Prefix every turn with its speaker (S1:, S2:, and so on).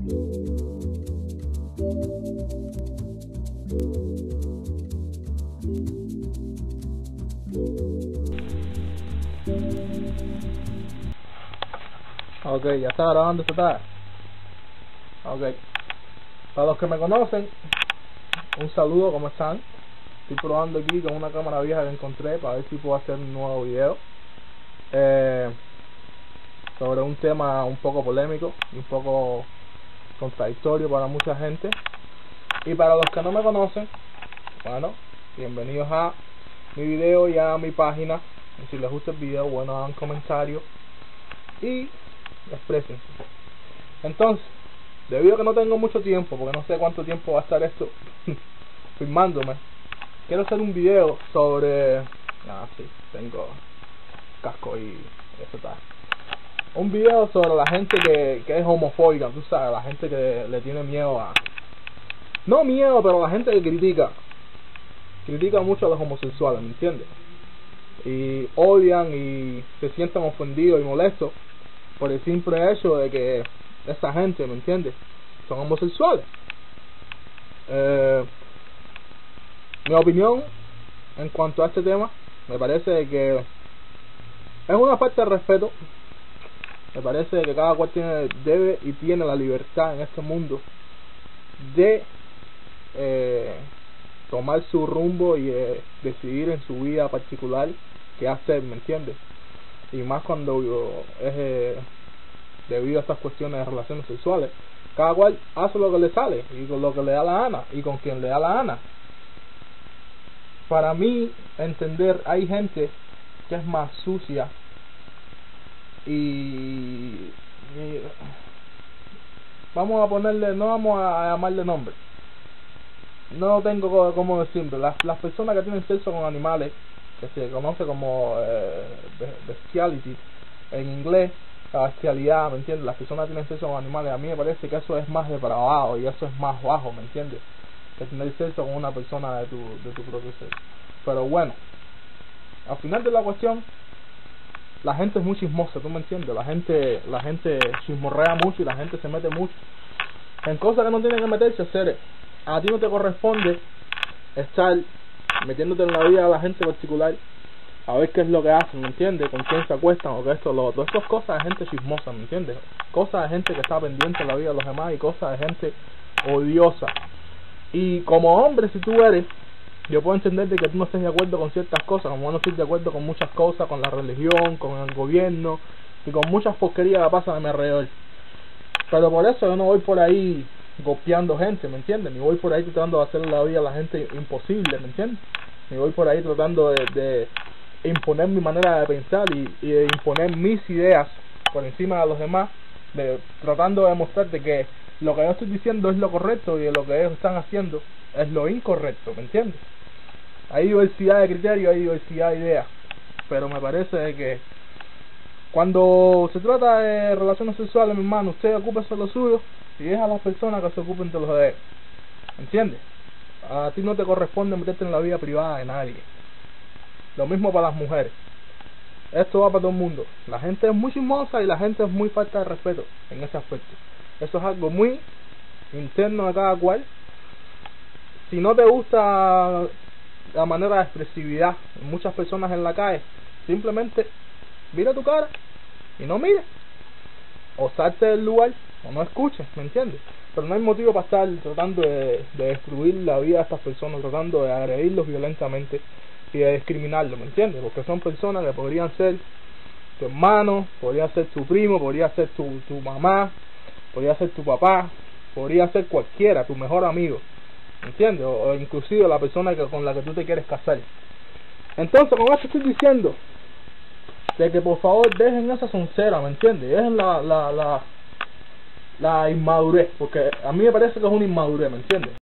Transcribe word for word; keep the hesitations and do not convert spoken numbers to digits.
S1: Ok, ya está grabando esta tarde. Ok, para los que me conocen, un saludo, ¿cómo están? Estoy probando aquí con una cámara vieja que encontré para ver si puedo hacer un nuevo video eh, sobre un tema un poco polémico y un poco contradictorio para mucha gente. Y para los que no me conocen, bueno, bienvenidos a mi video y a mi página. Y si les gusta el video, bueno, hagan comentarios y expresen. Entonces, debido a que no tengo mucho tiempo, porque no sé cuánto tiempo va a estar esto filmándome, quiero hacer un video sobre... Ah, sí, tengo casco y eso está. Un video sobre la gente que, que es homofóbica, tú sabes, la gente que le tiene miedo a... No miedo, pero la gente que critica. Critica mucho a los homosexuales, ¿me entiendes? Y odian y se sienten ofendidos y molestos por el simple hecho de que esa gente, ¿me entiendes?, son homosexuales. Eh, mi opinión en cuanto a este tema, me parece que es una falta de respeto. Me parece que cada cual tiene, debe y tiene la libertad en este mundo de eh, tomar su rumbo y eh, decidir en su vida particular qué hacer, ¿me entiendes? Y más cuando yo, es eh, debido a estas cuestiones de relaciones sexuales. Cada cual hace lo que le sale y con lo que le da la gana y con quien le da la gana. Para mí entender, hay gente que es más sucia y, y vamos a ponerle, no vamos a llamarle nombre, no tengo cómo decirlo, las, las personas que tienen sexo con animales, que se conoce como eh, bestiality en inglés, la bestialidad, ¿me entiendes? Las personas que tienen sexo con animales, a mí me parece que eso es más depravado y eso es más bajo, ¿me entiendes?, que tener sexo con una persona de tu, de tu propio sexo. Pero bueno, al final de la cuestión, la gente es muy chismosa, ¿tú me entiendes? La gente, la gente chismorrea mucho y la gente se mete mucho en cosas que no tiene que meterse, hacer. A ti no te corresponde estar metiéndote en la vida de la gente particular a ver qué es lo que hacen, ¿me entiendes? Con quién se acuestan o que esto o lo otro. Eso es cosas de gente chismosa, ¿me entiendes? Cosas de gente que está pendiente de la vida de los demás y cosas de gente odiosa. Y como hombre, si tú eres, yo puedo entender de que tú no estés de acuerdo con ciertas cosas, como no estoy de acuerdo con muchas cosas, con la religión, con el gobierno y con muchas porquerías que pasan a mi alrededor. Pero por eso yo no voy por ahí golpeando gente, ¿me entiendes? Ni voy por ahí tratando de hacer la vida a la gente imposible, ¿me entiendes? Ni voy por ahí tratando de, de imponer mi manera de pensar y, y de imponer mis ideas por encima de los demás, de, tratando de demostrarte que lo que yo estoy diciendo es lo correcto y lo que ellos están haciendo es lo incorrecto, ¿me entiendes? Hay diversidad de criterios, hay diversidad de ideas, pero me parece que cuando se trata de relaciones sexuales, mi hermano, usted ocúpese de lo suyo y deja a las personas que se ocupen de los de ellos, ¿entiendes? A ti no te corresponde meterte en la vida privada de nadie. Lo mismo para las mujeres. Esto va para todo el mundo. La gente es muy chismosa y la gente es muy falta de respeto en ese aspecto. Eso es algo muy interno de cada cual. Si no te gusta la manera de expresividad de muchas personas en la calle, simplemente mira tu cara y no mires, o salte del lugar o no escuches, ¿me entiendes? Pero no hay motivo para estar tratando de, de destruir la vida de estas personas, tratando de agredirlos violentamente y de discriminarlos, ¿me entiendes? Porque son personas que podrían ser tu hermano, podría ser tu primo, podría ser tu, tu mamá, podría ser tu papá, podría ser cualquiera, tu mejor amigo, ¿me entiendes? O, o inclusive la persona que, con la que tú te quieres casar. Entonces con esto estoy diciendo de que por favor dejen esa soncera, ¿me entiendes? Dejen la, la, la, la inmadurez, porque a mí me parece que es una inmadurez, ¿me entiendes?